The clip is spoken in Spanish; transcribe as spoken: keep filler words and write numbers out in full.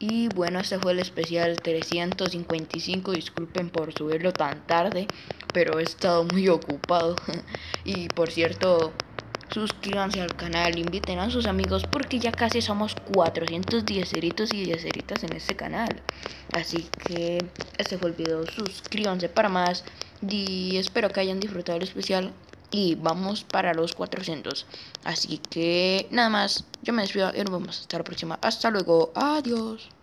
Y bueno, este fue el especial trescientos cincuenta y cinco. Disculpen por subirlo tan tarde, pero he estado muy ocupado. Y por cierto, suscríbanse al canal, inviten a sus amigos porque ya casi somos cuatrocientos diezeritos y diezeritas en este canal. Así que este fue el video, suscríbanse para más y espero que hayan disfrutado el especial y vamos para los cuatrocientos. Así que nada más, yo me despido y nos vemos hasta la próxima. Hasta luego, adiós.